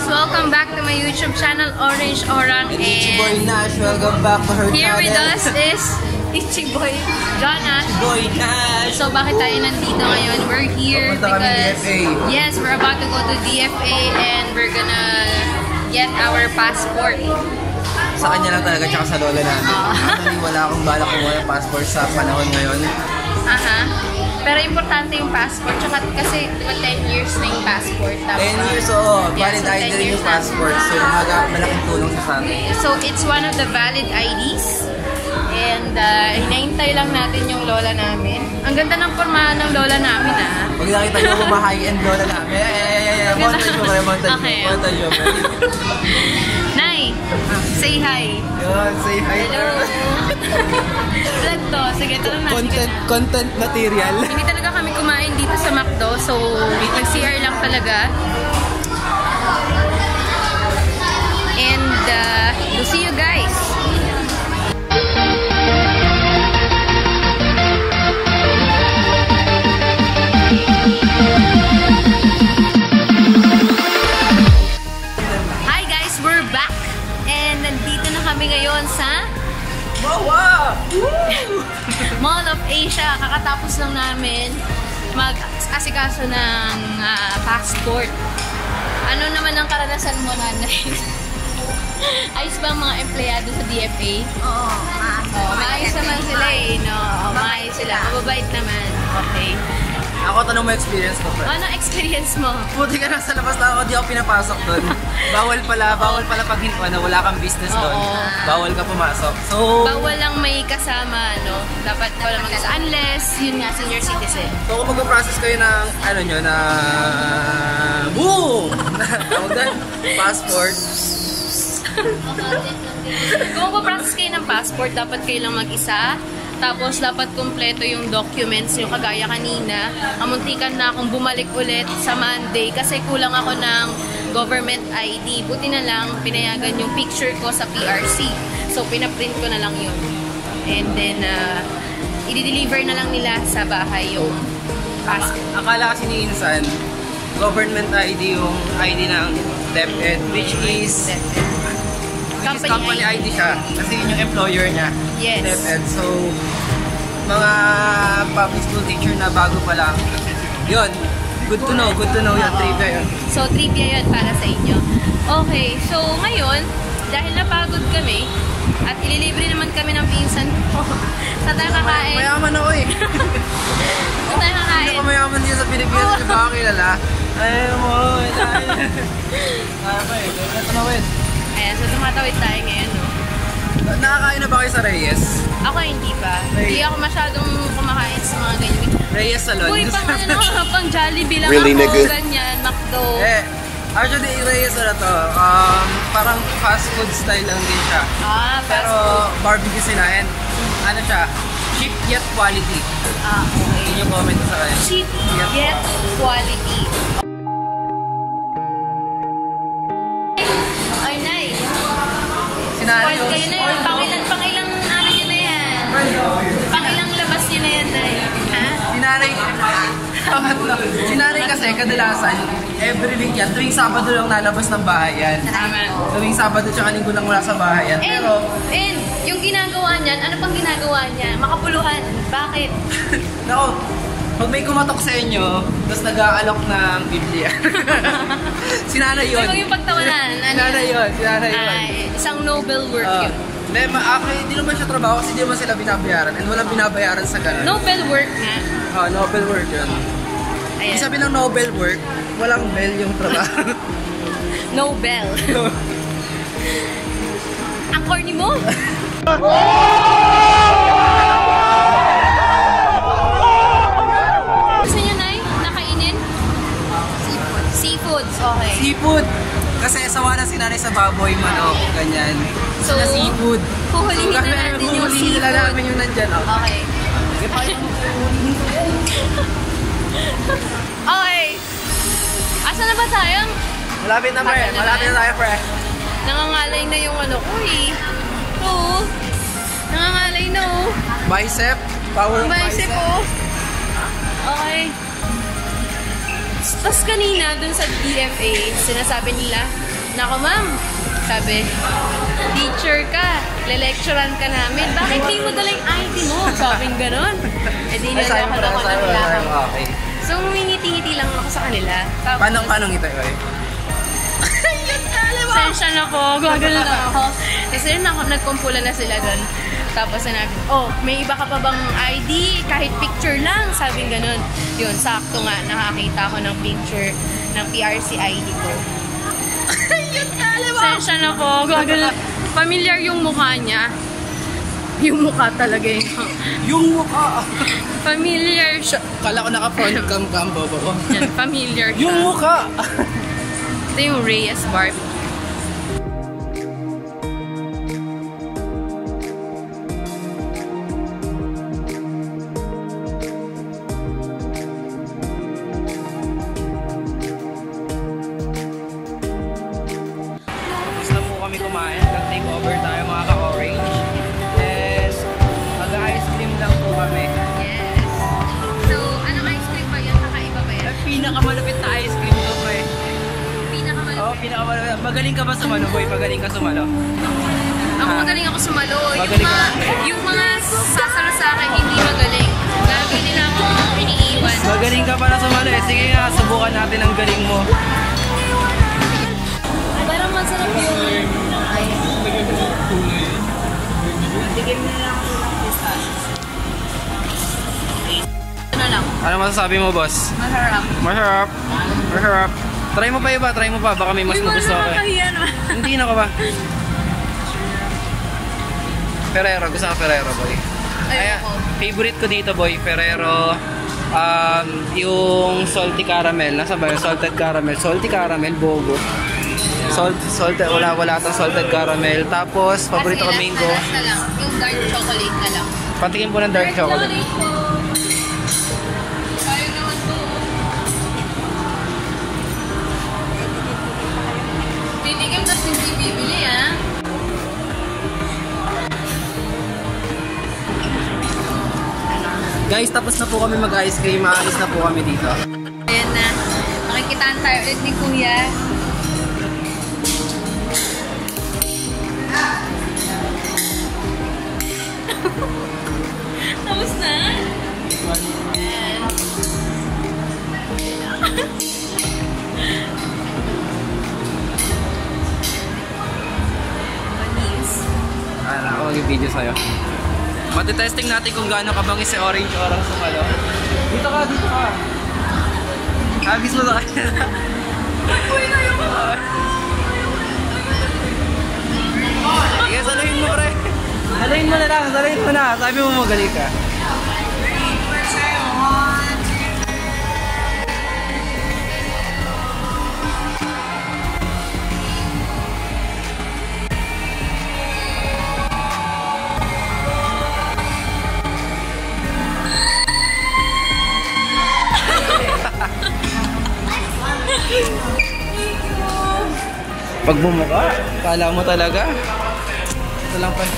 Welcome back to my YouTube channel, Orange Orang. And Ichiboy Nash, welcome back to her here channel. Here with us is Ichiboy Jonas. Ichiboy Nash. So bakit tayo nandito ngayon? We're here because yes, we're about to go to DFA and we're gonna get our passport. Sa kanya lang talaga, tsaka sa lola namin. Actually, wala akong balak kumuha ng passport sa panahon ngayon. Pero importante yung passport, tsaka kasi diba 10 years na yung passport. 10 years, oo. Valid ID rin yung passport. So, malaking tulong sa amin. So, it's one of the valid IDs. And, hinahintay lang natin yung lola namin. Ang ganda ng pormahan ng lola namin, Pag nakita nyo kung ma-high-end lola namin, montage yun. Nay, say hi. Yun, say hi. Hello. Vlog to. Sige, tanong natin. Content material. Hindi talaga kami kumain dito sa McDo. So, nag-CR lang talaga. And, we'll see you guys. Ngayon sa Mall of Asia. Kakatapos lang namin mag-asikaso ng passport. Ano naman ang karanasan mo, nanay? Ayos ba ang mga empleyado sa DFA? Oo, maayos naman sila maayos sila. Mababait naman. Okay. Ako, tanong mo experience ko, friend. Ano experience mo? Puti ka nasa labas na ako, di ako pinapasok doon. Bawal pala pag wala kang business doon. Bawal ka pumasok. So, bawal lang may kasama, no? Dapat wala mag-kasama. Unless, yun nga, senior citizen. So, kung mag-process kayo ng, boom! Passport. Kung mag-process kayo ng passport, dapat kayo lang mag-isa. Tapos, dapat kumpleto yung documents yung kagaya kanina. Amuntikan na akong bumalik ulit sa Monday kasi kulang ako ng government ID. Buti na lang, pinayagan yung picture ko sa PRC. So, pinaprint ko na lang yun. And then, i-deliver na lang nila sa bahay yung passport. Akala kasi ni Insan, government ID yung ID ng DepEd, which is company ID siya. Kasi yun yung employer niya. Yes. DepEd. So, mga public school teacher na bago pa lang. Yun. Good to know yun. Trivia yun. So, trivia yun para sa inyo. Okay. So, ngayon, dahil napagod kami, at ililibre naman kami ng pinsan ko. Sa tayo kakain. Mayaman ako eh. Sa tayo kakain. Hindi ako mayaman dito sa Pilipinas. Hindi ba ako kilala? Ayun mo. Ayan, so tumatawid tayo ngayon, no? Nakakain na ba kayo sa Reyes? Ako hindi pa. Hindi ako masyadong kumakain sa mga ganyan. Reyes Salon? Uy, pang Jollibee lang really, ako, nigga? ganyan, McDo. Actually, Reyes to. Parang fast food style lang din siya. Pero barbecue sila and ano siya, cheap yet quality. Okay. Yun yung comment ko sa kanya. Cheap yet quality. Sinari Kayo na yan. Pangilang ano yun na yan? Pangilang labas yun na yan, Nay. Ha? Sinari kasi kadalasan, every week yan, tuwing Sabado lang nalabas ng bahay yan. Tama. Tuwing Sabado tsaka Linggo lang wala sa bahay yan. Pero, and yung ginagawa niyan, ano pang ginagawa niya? Makapuluhan. Bakit? nako, pag may kumatok sa inyo, tapos nag-aalok ng Biblia. Sinanay yun. Huwag yung pagtawanan. Sinanay yun. Isang noble work yun. Hindi naman siya trabaho kasi hindi naman sila binabayaran and walang binabayaran sa ganun. Noble work nga. Noble work yun. Ayan. Ibig sabihin ng noble work, walang bell yung trabaho. Nobel. Ang corny mo. Gusto niyo, Nay? Nakainin? Seafoods. Okay. Seafood. Kasi sawa na si nanay sa baboy, manok, ganyan. So, na seafood. Huhulihin na natin yung huhulihin na namin yung nandyan. Okay. Okay. Asa na ba tayo? Malapit na, pre. Malapit na tayo, pre. Nangangalay na yung ano ko eh. Oo. Nangangalay na oh. Bicep. Power of Bicep oh. Okay. Tapos kanina, dun sa DFA, sinasabi nila, Nako ma'am, sabi, teacher ka, le-lecturean ka namin. Bakit di mo dala yung ID mo? Sabing ganon. Eh di nalakad ako ng lakad. Okay. So, ngiti-ngiti lang ako sa kanila. Tapos, Paano ngiti ko eh? Sensya na po, gagano na ako. Kasi yun ako, nagkumpulan na sila doon. Tapos sinabi, oh, may iba ka pa bang ID? Kahit picture lang, sabing ganun. Yun, sakto nga, nakakita ko ng picture ng PRC ID ko. Sensya na po, gagano. Familiar yung mukha niya. Yung mukha talaga yun. Yung mukha! Familiar siya. Kala ko naka-front cam bobo ko. Yan, familiar siya. Yung mukha! Ito yung Reyes Barbecue. Tapos na po kami kumain. Nag-take over tayo mga ka-orange. And mag-ice cream lang po kami. Yes. So, anong ice cream ba yan? Kakaiba ba yan? Ang pinakamalapit na ice cream to po eh. Pinakamalapit. Oo, pinakamalapit. Magaling ka ba sumalo, boy? Magaling ka sumalo? Ako magaling ako sumalo. Magaling ka. Yung mga sasalo sa akin, hindi magaling. Lagi nila ako iniiwan. Magaling ka para sumalo eh. Sige nga, subukan natin ang galing mo. Parang masarap yung... Tigil na lang ako ng pistachios. Ito na lang. Ano masasabi mo, boss? Masarap. Masarap. Masarap. Try mo pa iba, try mo pa. Baka may mas magusto ako eh. Hindi na ka ba? Ferrero. Gusto ka Ferrero, boy? Ayan. Favorite ko dito, boy. Ferrero. Yung salty caramel. Nasa ba yun? Salted caramel. Salty caramel, bogo. Salted. Wala itong salted caramel. Tapos, paborito ko mango. Last na lang. Yung dark chocolate na lang. Patikin po ng dark chocolate. po. Tayo naman po. Titikim tapos hindi bibili, ah. Guys, tapos na po kami mag-ice cream. Maalis na po kami dito. Ayan na. Makikitaan tayo ulit ni Kuya. Tapos na? Ayan. Manis. Ako mag-video sa'yo. Matitesting natin kung gaano kabangis si Orange Orang sumalo. Dito ka, dito ka. Agis mo sa kanya. Uy, tayo mo. Sige, saluhin mo, pre. Saluhin mo na lang, saluhin mo na. Sabi mo magaling ka. Pag bumuka, kala mo talaga. Ito lang pa.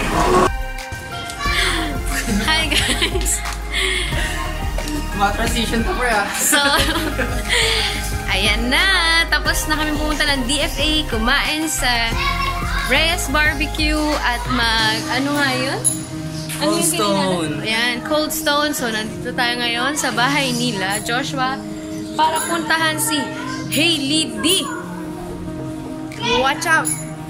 Hi guys! Ma-transition pa pre ah. So, ayan na. Tapos na kami pumunta ng DFA, kumain sa Reyes Barbecue at ano nga yun? Cold Stone. Ayan, Cold Stone. So, nandito tayo ngayon sa bahay nila, Joshua, para puntahan si Hailey D. Watch out!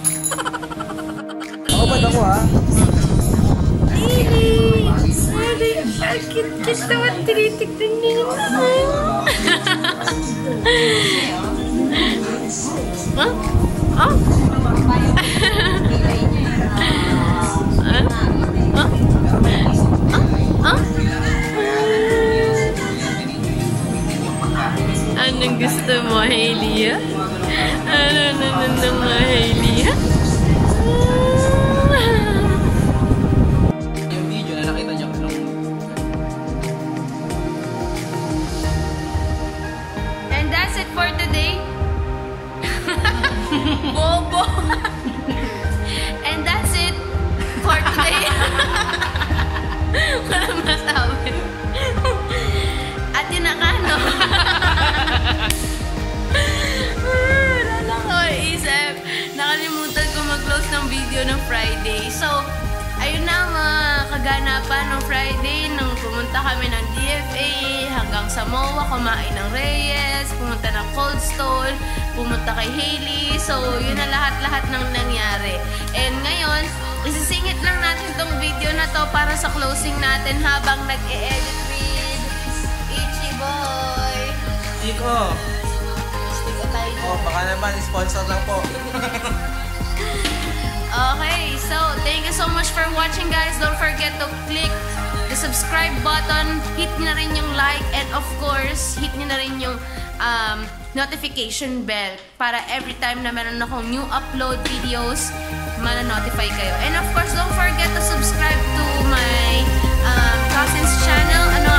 Ako ba ako ha? Hailey! Ang cute-cute naman tinitignan niyo. Huh? Oh? Anong gusto mo, Hailey? Ano mo, Hailey? Yung video na nakita niyo ko. And that's it for today. Bobo. And that's it for today. Walang masabi. At yun na ka, no? Wala lang ko isip. video ng Friday. So, ayun na mga kaganapan ng Friday nung pumunta kami ng DFA hanggang sa MOA, kumain ng Reyes, pumunta ng Cold Stone, pumunta kay Hailey. So, yun na lahat-lahat ng nangyari. And ngayon, isisingit lang natin tong video na to para sa closing natin habang nag-e-edit with Ichi Boy. Iko. Stick tayo. Oh, baka naman, sponsor lang po. Okay, so thank you so much for watching, guys. Don't forget to click the subscribe button, hit nyo na rin yung like, and of course, hit nyo na rin yung notification bell para every time na meron akong new upload videos, mana-notify kayo. And of course, don't forget to subscribe to my cousin's channel.